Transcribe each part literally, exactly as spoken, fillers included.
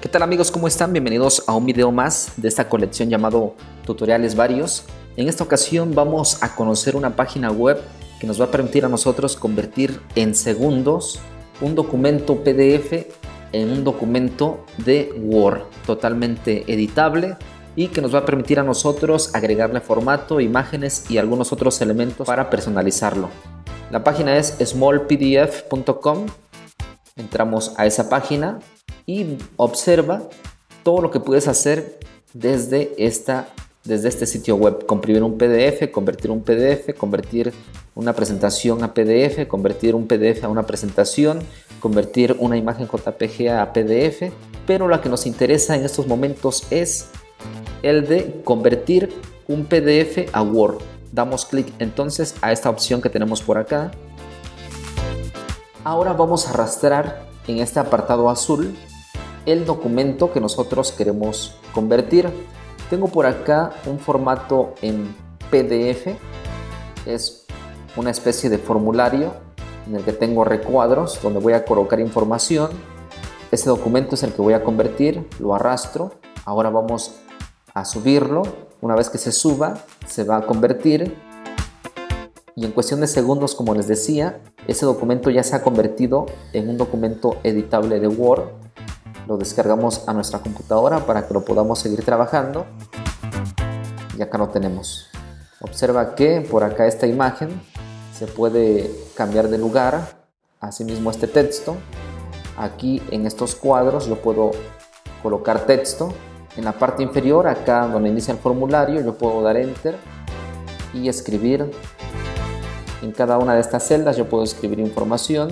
¿Qué tal amigos? ¿Cómo están? Bienvenidos a un video más de esta colección llamado Tutoriales Varios. En esta ocasión vamos a conocer una página web que nos va a permitir a nosotros convertir en segundos un documento P D F en un documento de Word totalmente editable y que nos va a permitir a nosotros agregarle formato, imágenes y algunos otros elementos para personalizarlo. La página es small p d f punto com. Entramos a esa página y observa todo lo que puedes hacer desde, esta, desde este sitio web. Comprimir un P D F, convertir un P D F, convertir una presentación a P D F, convertir un P D F a una presentación, convertir una imagen J P G a P D F. Pero la que nos interesa en estos momentos es el de convertir un P D F a Word. Damos clic entonces a esta opción que tenemos por acá. Ahora vamos a arrastrar en este apartado azul el documento que nosotros queremos convertir. Tengo por acá un formato en P D F, es una especie de formulario en el que tengo recuadros donde voy a colocar información. Este documento es el que voy a convertir, lo arrastro. Ahora vamos a subirlo. Una vez que se suba, se va a convertir y en cuestión de segundos, como les decía, ese documento ya se ha convertido en un documento editable de Word. Lo descargamos a nuestra computadora para que lo podamos seguir trabajando y acá lo tenemos. Observa que por acá esta imagen se puede cambiar de lugar, asimismo este texto. Aquí en estos cuadros yo puedo colocar texto. En la parte inferior, acá donde inicia el formulario, yo puedo dar Enter y escribir. En cada una de estas celdas yo puedo escribir información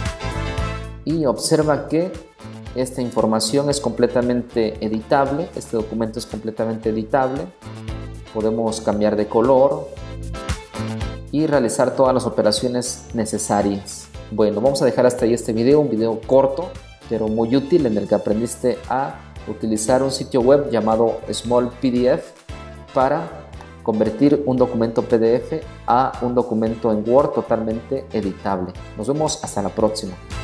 y observa que esta información es completamente editable. Este documento es completamente editable. Podemos cambiar de color y realizar todas las operaciones necesarias. Bueno, vamos a dejar hasta ahí este video, un video corto pero muy útil en el que aprendiste a utilizar un sitio web llamado Small P D F para convertir un documento P D F a un documento en Word totalmente editable. Nos vemos hasta la próxima.